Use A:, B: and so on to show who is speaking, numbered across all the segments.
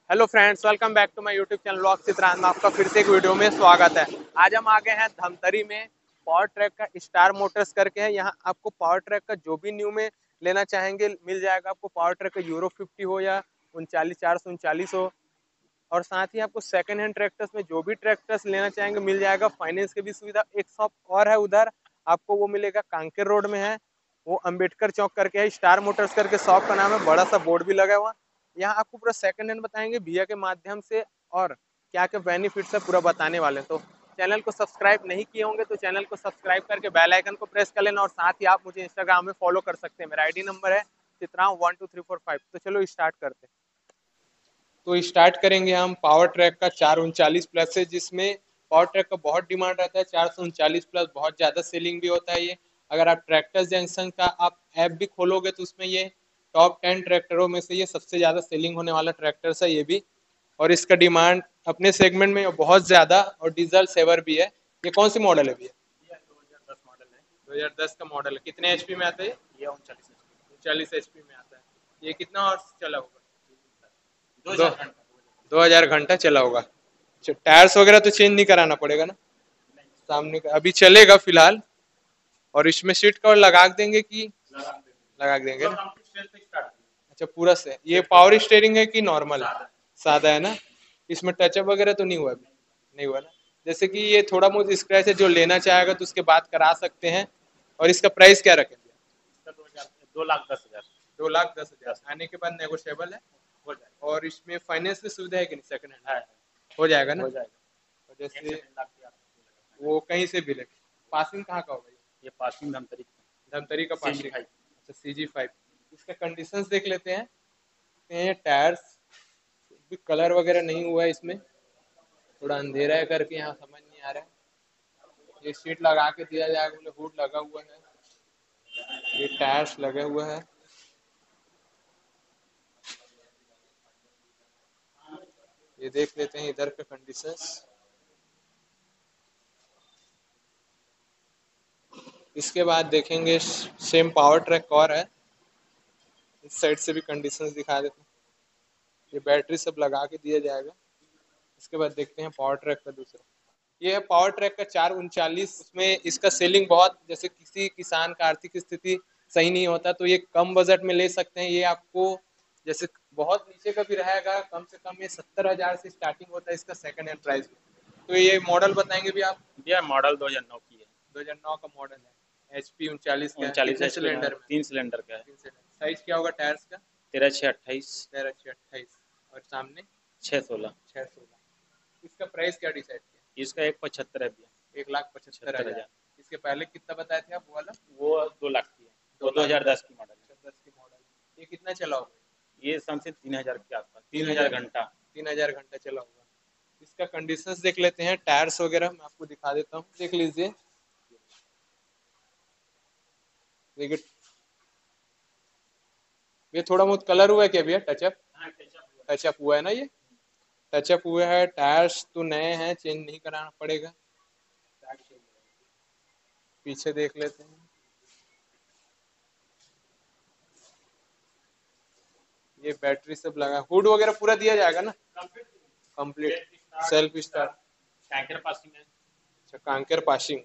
A: Hello friends, welcome back to my YouTube channel vlog Chitrant में आपका फिर से एक वीडियो में स्वागत है। आज हम आ गए हैं धमतरी में। पावर ट्रैक का स्टार मोटर्स करके है। यहाँ आपको पावर ट्रैक का जो भी न्यू में लेना चाहेंगे मिल जाएगा। आपको पावर ट्रैक का यूरो 50 हो या 39439 हो, और साथ ही आपको सेकंड हैंड ट्रैक्टर्स में जो भी ट्रैक्टर्स लेना चाहेंगे मिल जाएगा। फाइनेंस की भी सुविधा। एक शॉप और है उधर, आपको वो मिलेगा कांकेर रोड में है, वो अंबेडकर चौक करके है। स्टार मोटर्स करके शॉप का नाम है, बड़ा सा बोर्ड भी लगा हुआ। यहाँ आपको पूरा सेकंड हैंड बताएंगे भैया के माध्यम से, और क्या क्या बेनिफिट्स है पूरा बताने वाले हैं। तो चैनल को सब्सक्राइब नहीं किए होंगे तो चैनल को सब्सक्राइब करके बेल आइकन को प्रेस कर लेना, और साथ ही आप मुझे इंस्टाग्राम में फॉलो कर सकते हैं। मेरा आईडी नंबर है चित्रांत 12345। तो चलो स्टार्ट करते हैं। तो स्टार्ट करेंगे हम पावर ट्रैक का 439 प्लस से, जिसमें पावर ट्रैक का बहुत डिमांड रहता है। 439 प्लस बहुत ज़्यादा सेलिंग भी होता है ये। अगर आप ट्रैक्टर्स जंक्शन का आप ऐप भी खोलोगे तो उसमें ये टॉप 10 ट्रैक्टरों में से ये सबसे ज़्यादा सेलिंग होने वाला ट्रैक्टर्स है ये भी। और इसका डिमांड अपने सेगमेंट में बहुत ज़्यादा, और डीजल सेवर भी है। ये कौन सी मॉडल है भैया?
B: 2010 मॉडल है।
A: 2010 का मॉडल है। कितने एचपी में आता है?
B: ये 39
A: 40 एचपी में आता है। ये कितना हॉर्स चला होगा?
B: 2000 घंटा
A: 2000 घंटा चला होगा। टायर्स वगैरह तो चेंज नहीं कराना पड़ेगा ना? सामने का अभी चलेगा फिलहाल। और इसमें सीट कवर लगा देंगे कि लगा देंगे ना? अच्छा, पूरा से ये पावर स्टीयरिंग है कि नॉर्मल है? सादा है ना? इसमें टचअप वगैरह तो नहीं हुआ अभी? नहीं हुआ ना? जैसे कि ये थोड़ा बहुत स्क्रैच है, जो लेना चाहेगा तो उसके बाद करा सकते हैं। और इसका प्राइस क्या रखेंगे?
B: 2,10,000
A: 2,10,000 आने के बाद नेगोशिएबल है।
B: हो जाएगा।
A: और इसमें फाइनेंस की सुविधा है कि नहीं? सेकंड हैंड
B: है
A: हो जाएगा ना?
B: हो जाएगा।
A: और
B: 1 से
A: जैसे
B: 3 लाख की आपको
A: वो कहीं से भी लगे। पासिंग कहाँ का होगा?
B: ये पासिंग धमतरी
A: धमतरी का पासिंग।
B: CG5
A: अच्छा, CG5। इसका कंडीशंस देख लेते हैं। ये टायर्स भी कलर वगैरह नहीं हुआ है इसमें। थोड़ा अंधेरा है करके यहाँ समझ नहीं आ रहा है। ये सीट लगा के दिया जाएगा, बोले हुड लगा हुआ है। ये टायर्स लगे हुए हैं। ये देख लेते हैं इधर के कंडीशंस। इसके बाद देखेंगे सेम पावर ट्रैक और है। इस साइड से भी कंडीशंस दिखा देते हैं। ये बैटरी सब लगा के दिया जाएगा। इसके बाद देखते हैं पावर ट्रैक का दूसरा। ये है पावर ट्रैक का 439। उसमें इसका सेलिंग बहुत, जैसे किसी किसान का आर्थिक स्थिति सही नहीं होता तो ये कम बजट में ले सकते हैं। ये आपको जैसे बहुत नीचे का भी रहेगा, कम से कम ये 70,000 से स्टार्टिंग होता है इसका सेकंड हैंड प्राइस। तो ये मॉडल बताएंगे भी आप?
B: ये मॉडल 2009 की है।
A: 2009 का मॉडल है। HP 39 का है।
B: 39
A: कितने
B: HP में
A: सिलेंडर में?
B: 3 सिलेंडर का है।
A: 3 सिलेंडर। साइज क्या होगा टायर्स का?
B: 13/6/28
A: 13/6/28। और सामने
B: 6/16।
A: 616। इसका प्राइस क्या डिसाइड किया?
B: इसका 1,75 है भैया।
A: 1,75,000।
B: 75,000।
A: इसके पहले कितना बताए थे आप वो वाला?
B: वो 2 लाख की है। वो
A: 2 लाख
B: 2010 की मॉडल है।
A: 10 की मॉडल। ये कितना चला होगा?
B: ये समथिंग 3,000 के आसपास, 3,000
A: 3,000।
B: घंटा।
A: 3,000 घंटा चला होगा। इसका कंडीशंस देख लेते हैं। टायर्स वगैरह मैं आपको दिखा देता हूँ, देख लीजिए। देखिए, ये थोड़ा बहुत कलर हुआ है क्या भैया? टचअप
B: हाँ, टचअप हुआ
A: टचअप हुआ है ना? ये टचअप हुआ है। टायर्स तो नए हैं, चेंज नहीं कराना पड़ेगा।
B: है।
A: पीछे देख लेते हैं। ये बैटरी सब लगा, हुड वगैरह पूरा दिया जाएगा ना? Complete self start.
B: Tanker passing है।
A: अच्छा, कांकेर पासिंग।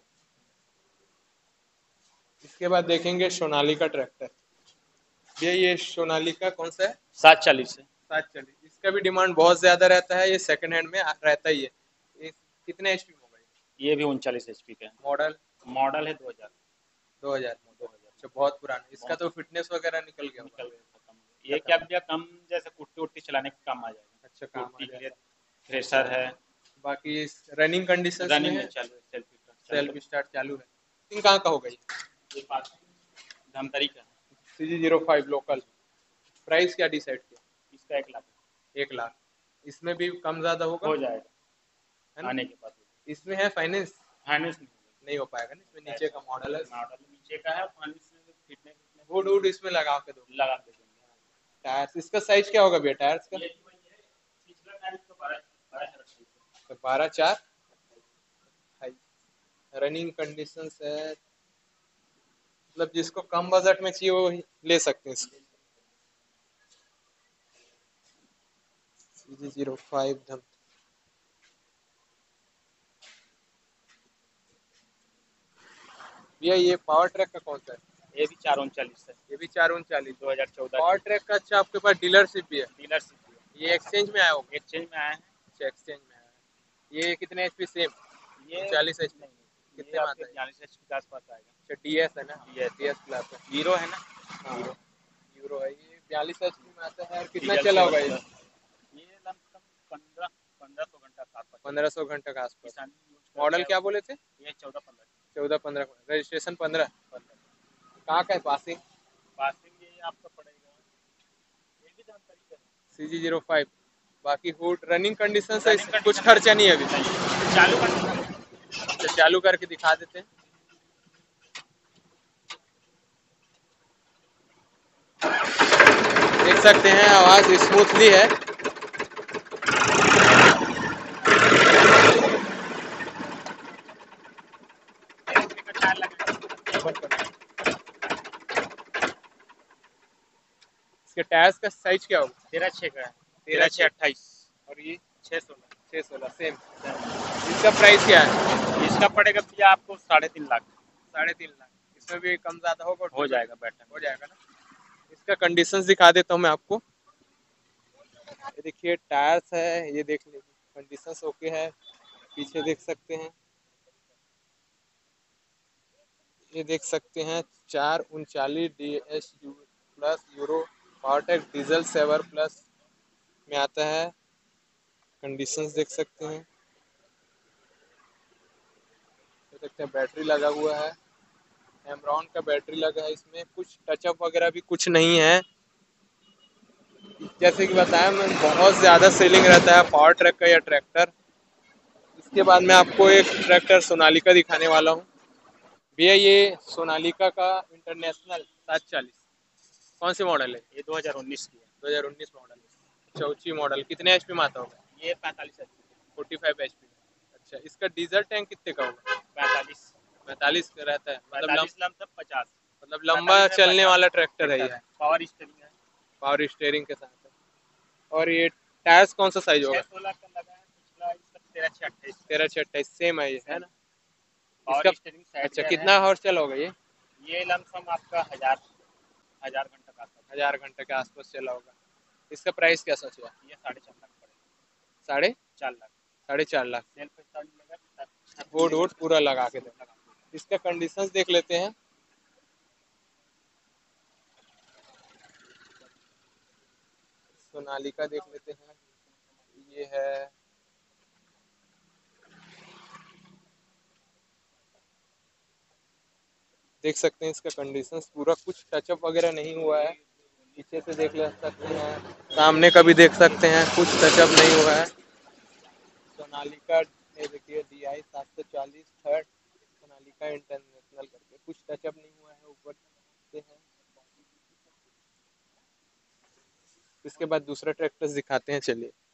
A: इसके बाद देखेंगे सोनालिका ट्रैक्टर। ये सोनालिका कौन सा है?
B: 740 है।
A: 740। इसका भी डिमांड बहुत ज्यादा रहता है। ये सेकंड हैंड में रहता ही है। ये कितने एचपी मोबाइल?
B: ये भी 39 HP का है।
A: मॉडल
B: मॉडल है 2000।
A: 2000 मॉडल।
B: 2000
A: अच्छा, बहुत पुराना। इसका
B: बहुत
A: तो फिटनेस वगैरह निकल गया
B: निकल
A: होगा।
B: गया, खत्म हो गया। ये
A: खत्म।
B: क्या भैया, कम जैसे कुट्टी उट्टी चलाने का काम आ जाएगा।
A: अच्छा, काम आ
B: कुट्टी के लिए
A: जाएगा।
B: थ्रेशर है।
A: बाकी रनिंग कंडीशंस में
B: रनिंग में
A: है।
B: चालू है, सेल्फ स्टार्ट चालू
A: सेल्फ स्टार्ट चालू है। इन कहाँ का होगा ये?
B: है। ये पास धमतरी का है।
A: CG05 local. प्राइस क्या डिसाइड किया?
B: इसका 1 लाख
A: 1 लाख। इसमें भी कम ज्यादा होगा,
B: हो जाएगा
A: है ना?
B: आने के बाद।
A: इसमें है फाइनेंस?
B: फाइनेंस नहीं
A: नहीं हो पाएगा ना, इसमें नीचे का मॉडल है।
B: होगा। मॉडल नीचे का है, फाइनेंस फिटनेस
A: हुड हुड इसमें लगा के दो।
B: लगा के देंगे।
A: टायर्स, इसका साइज क्या होगा भैया टायर्स का?
B: ये भी वही है, पिछला टाइम तो 12
A: तो 12/4 रनिंग कंडीशंस है। मतलब जिसको कम बजट में चाहिए वो ले सकते हैं इसको। CG05 धम। भैया ये पावर ट्रैक का कौन सा है?
B: ये भी 439 है,
A: ये भी 439
B: 2014
A: पावर ट्रैक का। अच्छा, आपके पास डीलरशिप भी है?
B: डीलरशिप भी है।
A: ये एक्सचेंज में आया होगा?
B: एक्सचेंज में आया है।
A: अच्छा, एक्सचेंज में आया है। ये कितने एचपी? सेम
B: ये
A: 40 एचपी?
B: नहीं,
A: कितने
B: ये
A: में
B: आपके
A: आता है?
B: 42 HP के आसपास आएगा।
A: अच्छा, डीएस है ना?
B: डीएस
A: डीएस क्लास है।
B: हीरो है ना,
A: हाँ,
B: हीरो
A: यूरो है। ये 42 एचपी में आता है। और कितना
B: डीजल
A: चला
B: 7
A: होगा ये?
B: प्लस। ये लमसम 1500 घंटा के आसपास चला।
A: 1500 घंटे का आसपास।
B: किसान यूज करता
A: मॉडल
B: है
A: क्या
B: उसको।
A: बोले थे?
B: ये 14-15
A: 14-15, रजिस्ट्रेशन 15।
B: 15
A: कहाँ का है पासिंग?
B: पासिंग ये आपका पड़ेगा, ये भी जानकारी है।
A: CG05। बाकी हुड रनिंग कंडीशन से
B: रनिंग
A: कुछ
B: कंडीशन
A: खर्चा नहीं है अभी?
B: नहीं, चालू कंडीशन।
A: अच्छा, चालू करके दिखा देते हैं। देख सकते हैं आवाज स्मूथली है।
B: का टायर लगा
A: इसके टायर्स का साइज क्या होगा?
B: 13/6 का है,
A: 13/6।
B: 13/6 28।
A: और ये
B: 616।
A: 616 सेम। इसका प्राइस क्या है?
B: इसका पड़ेगा भैया आपको 3.5 लाख।
A: 3.5 लाख। इसमें भी कम ज्यादा होगा?
B: हो जाएगा, बैठा
A: हो जाएगा ना? इसका कंडीशंस दिखा देता हूँ मैं आपको। ये देखिए टायर्स है, ये देख लीजिए कंडीशंस ओके है। पीछे देख सकते हैं, ये देख सकते हैं 439 DS plus euro Powertech diesel 7 plus में आता है। कंडीशंस देख सकते हैं। देख सकते हैं बैटरी लगा हुआ है, एमरॉन का बैटरी लगा है। इसमें कुछ टचअप वगैरह भी कुछ नहीं है। जैसे कि बताया मैं, बहुत ज़्यादा सेलिंग रहता है पावर ट्रैक का या ट्रैक्टर। इसके बाद मैं आपको एक ट्रैक्टर सोनालिका दिखाने वाला हूँ। भैया ये सोनालिका का इंटरनेशनल 740 कौन सी मॉडल है?
B: ये 2019 की है।
A: 2019 मॉडल है। चौची मॉडल। कितने एचपी में आता होगा?
B: ये 45 HP।
A: 45 एचपी। अच्छा, इसका डीजल टैंक कितने का होगा?
B: 45।
A: 45 का रहता है?
B: 45 लमसम 50।
A: मतलब लंबा चलने वाला ट्रैक्टर है ये।
B: पावर स्टीयरिंग है।
A: पावर स्टीयरिंग के साथ है। और ये टायर्स कौन सा साइज होगा?
B: 616 का लगा है, पिछला इसका 13/6 28।
A: 13/6 सेम है ये, है ना?
B: पावर
A: इसका
B: स्टीयरिंग साइड
A: अच्छा,
B: गियर है।
A: कितना हॉर्स चला होगा ये?
B: ये लमसम आपका 1000 घंटा का आसपास।
A: 1000 घंटे के आसपास चला होगा। इसका प्राइस क्या सोचा?
B: ये 4.5 लाख पड़ेगा।
A: साढ़े
B: 4 लाख।
A: 4.5 लाख।
B: सेल्फ स्टार्ट लगा,
A: वुड वुड पूरा लगा के दे। इसका कंडीशंस देख लेते हैं। सोनालिका देख लेते हैं। ये है, देख सकते हैं इसका कंडीशंस पूरा, कुछ टचअप वगैरह नहीं हुआ है। पीछे से देख ले सकते हैं, सामने का भी देख सकते हैं, कुछ टचअप नहीं हुआ है। सोनालिका ये देखिए DI 740 थर्ड सोनालिका इंटरनेशनल करके, कुछ टचअप नहीं हुआ है। ऊपर से है। इसके बाद दूसरा ट्रैक्टर दिखाते हैं, चलिए।